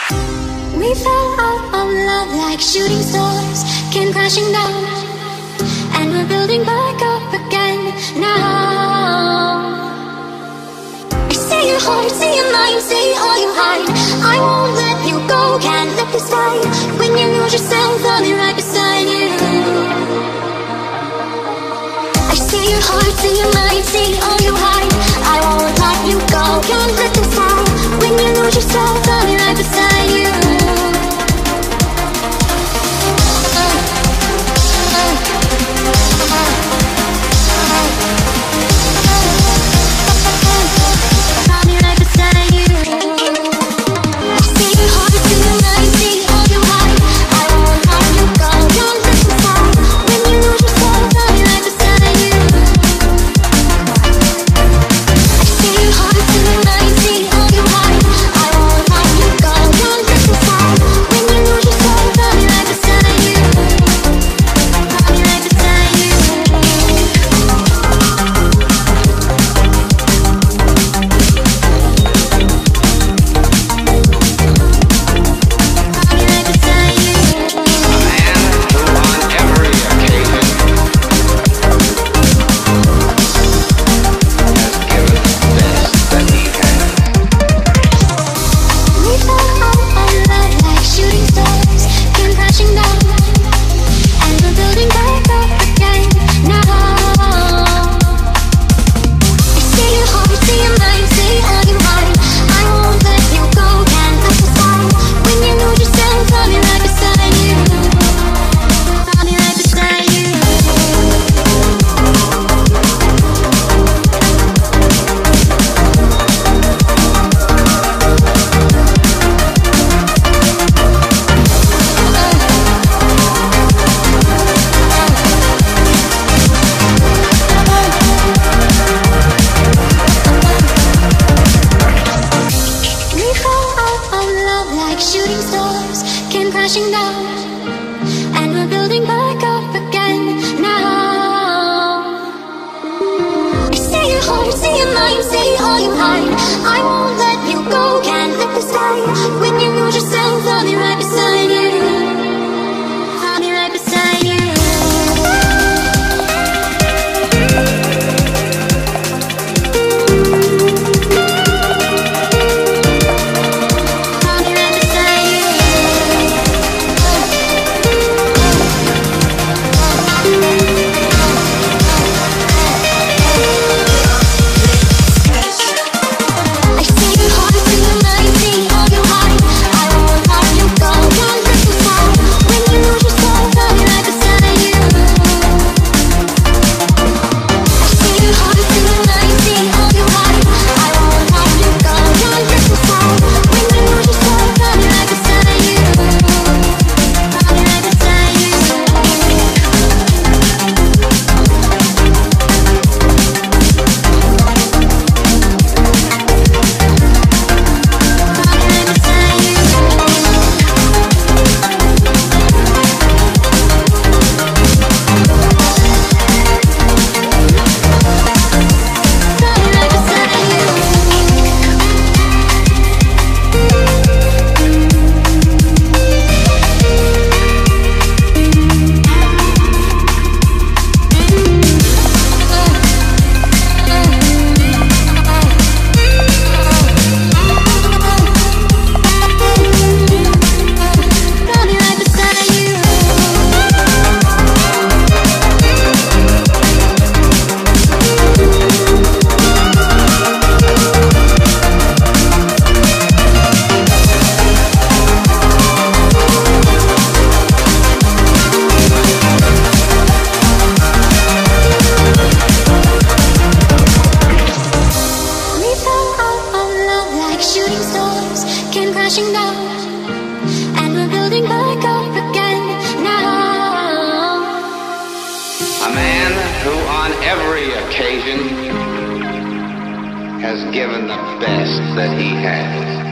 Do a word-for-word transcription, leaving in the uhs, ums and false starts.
We fell out of love like shooting stars came crashing down, and we're building back up again now. I see your heart, see your mind, see all you hide. I won't let you go, can't let this fight. When you lose yourself, I'll be right beside you. I see your heart, see your mind, see all you hide. I won't let you go, can't let this fight. When you lose yourself, I'll be right beside you. Crashing down, and we're building back up again now. I see your heart, see your mind, see all you hide. I won't let you go, can't let this die. When you lose yourself, I'll be right beside you. I'll be right beside you. Crashing down, and we're building back up again now. A man who on every occasion has given the best that he has.